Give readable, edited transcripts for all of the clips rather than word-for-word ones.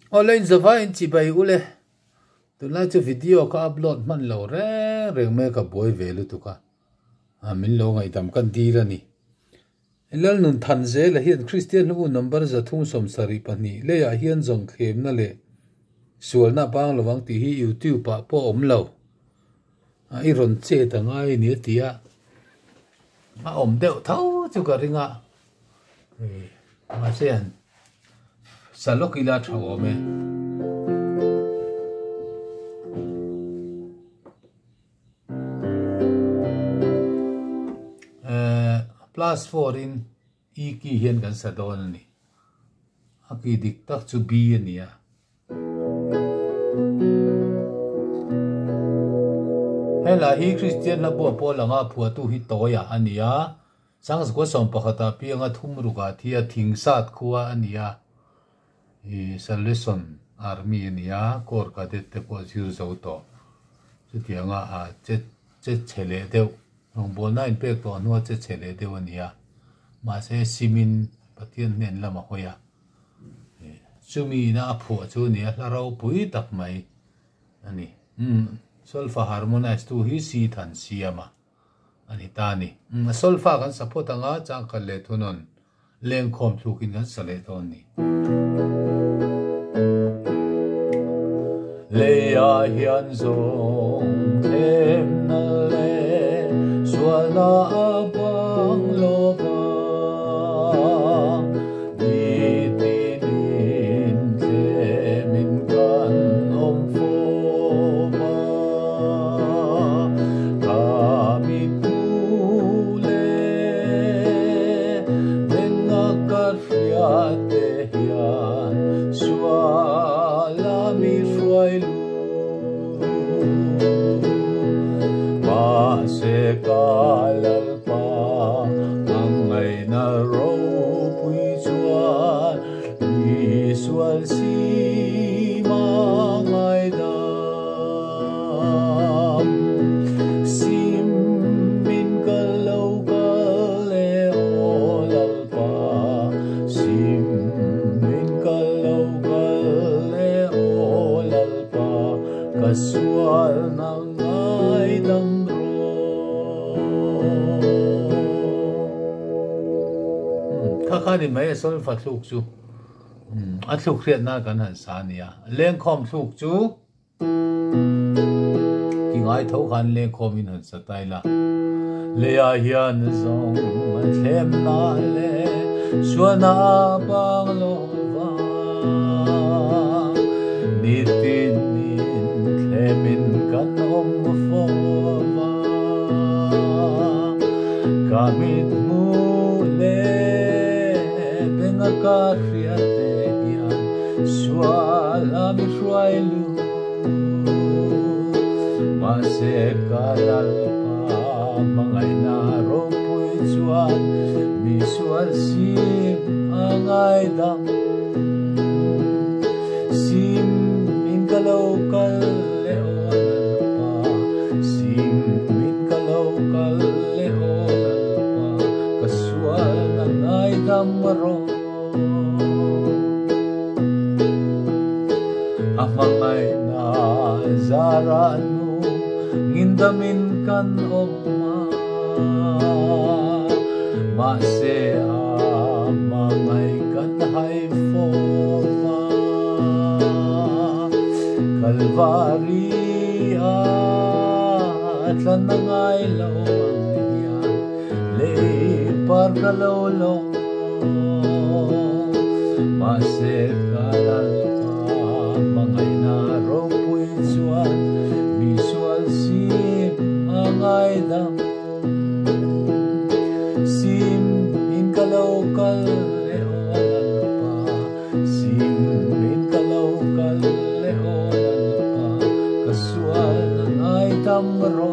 online zava in chi bai ule tu la chu video ka upload man lo re re me ka boy velu tu ka min lo ngai dam kan di ra ni elal nun than je la hian christian hu number za thum som sari pani le ya hian zawng khem na le sualna pang lawang ti hi youtube pa po om lo I ron che ta ngai ni tia ma om deuh thau chu ka ringa ma sen salok ila thaw me plus 4 in e ki hian kan sa don ni aki dik tak chu b ania hela hi christian la bo po langa phua tu hi toya ania sang ko som pakhata pianga thum ruga thia thingsat khuwa ania e salvation army ania kor ka de te ko zir zo to chu tianga a che chele deu ong bol na in pek to no che chele deu ania ma se simin pathian nen lama hoya chumi na phu chu ni la ro pui tak mai ani solfa harmonize tu hi si than siama ani tani solfa kan support anga chang kal le thunon leng khom thukin kan sale ton ni Leiah hian zawng thlemna le sualna abang lova nitinin thlemin kan om fova kami kule mengakar fiate hian sualna mi se kalal pa ang ay na ro pui chuan visual si mangay dam sim min kalaw kale olal pa sim min kalaw kale olal pa kasual ng ay dam khani mai sol fa thuk chu a thuk riat na kan han sa nia leng khom thuk chu ki ngai tho khan leng khom in han sa tai la Leiah hian zawng thlemna le sualna bang lova nitinin thlemin kan om fova kamit mule Kariate hian suala mi ruailu mase kalal pa mangai na rompui chuan mi sual sim angai dam sim min kalaw kal le olal pa sim min kalaw kal le olal pa kasual angai dam ro Amangay na zaranu ngindamin kan oma mase amangay kan haifoma kalvari at lanangay lawang niya lepar kalolo mase kalal mangay na rompui chuan visual sim angay dam sim min kalaw kal le olal pa sim min kalaw kal le olal pa kasual angay dam ro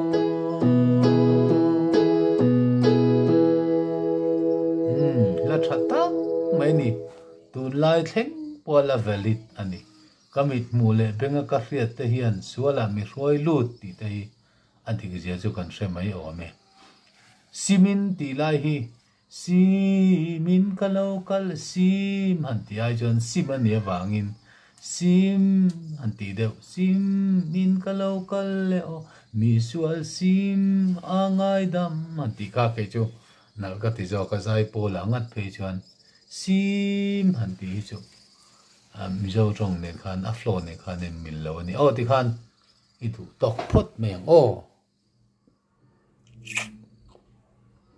la thata mai ni tu lai thleng pola valid ani kamit mule benga ka hriat te hian suala mi hroi lut ti te hi adik zia chu kan hremai ome simin ti lai hi simin kalokal sim han ti ai jon sim ania wangin sim han ti deuh sim min kalo kal le o mi sual sim angai dam han ti ka ke chu nal ka ti zo ka zai pola ngat phe chuan sim han ti chu mizo zong ne khan a flow ne khan en mil lo ni o ti khan i tu tok phot meng o